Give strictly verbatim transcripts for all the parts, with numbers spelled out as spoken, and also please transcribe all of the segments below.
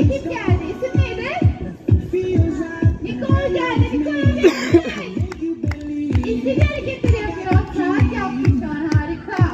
ekip geldi. İsim neydi? Nikol geldi. Nikol geldi. İstediği hareketleri yapıyor. Saat yaptı şu an. Harika.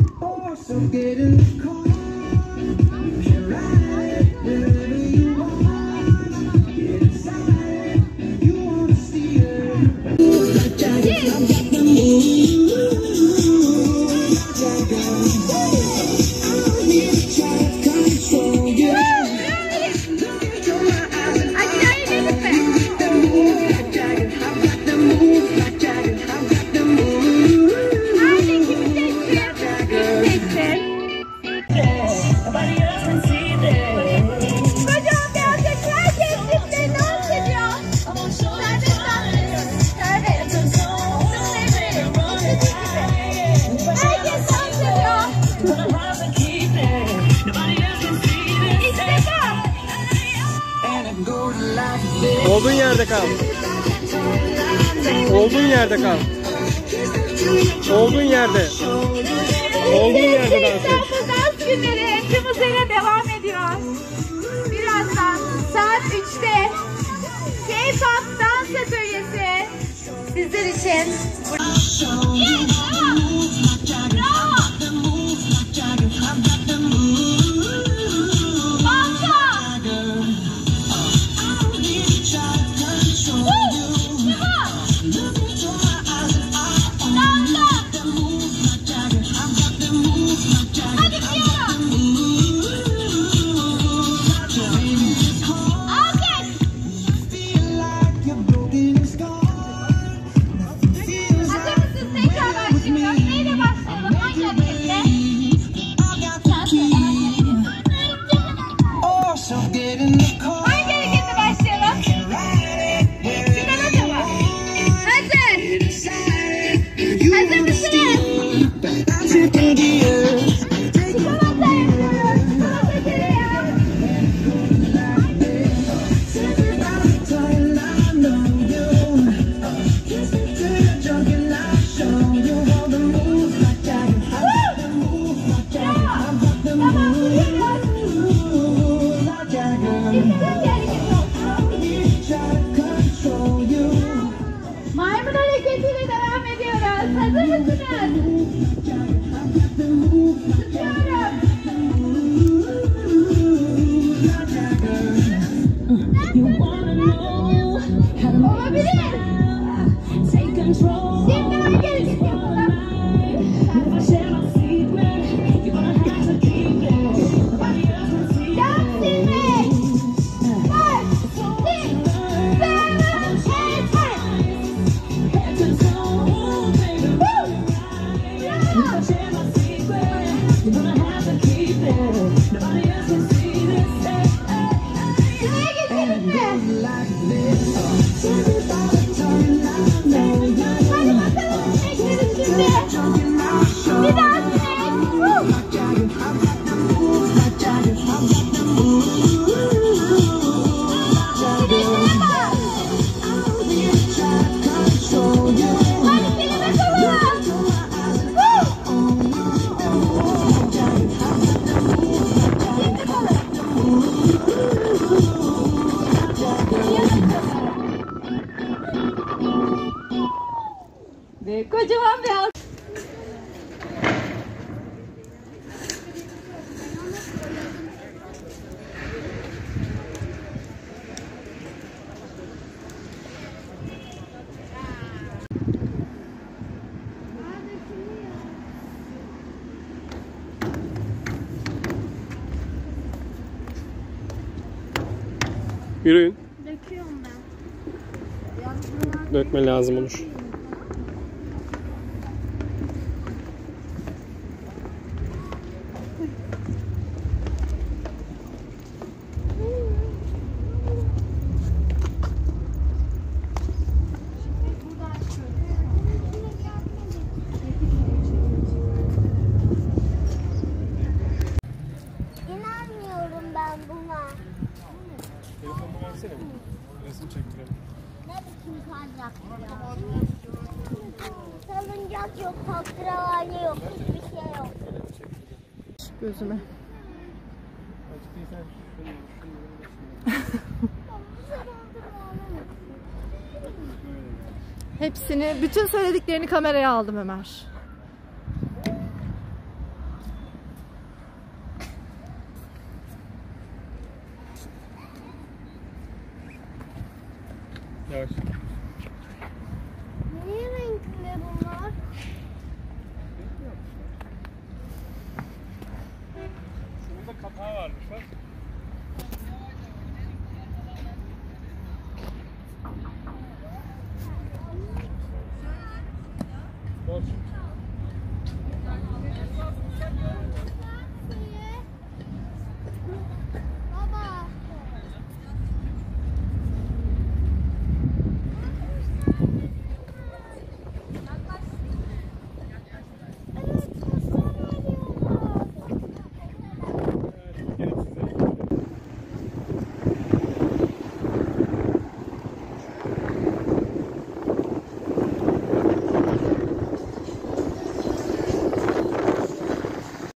Olduğun yerde kal. Olduğun yerde kal. Olduğun yerde. Olduğun yerde dans et. Dans günleri tüm hızıyla devam ediyor. Birazdan saat üçte K-pop dans atölyesi sizler için. Maymun hareketiyle devam ediyoruz. Hazır mısınız? Tutuyorum. Olabilir. Şimdi hangi hareket yapalım? Ve kocaman bir alkış. Yürüyün. Döküyorum ben. Dökme lazım olur. İnanmıyorum ben buna. Telefonunu versene. Resim çektirelim. Ne biçim kayacak ya? Salıncak yok, taktravali yok, hiçbir şey yok. Gözüme. sen şunu, şunu, Hepsini, bütün söylediklerini kameraya aldım Ömer. Yavaş. Ne renkli bunlar? Şunun da kapağı varmış bak.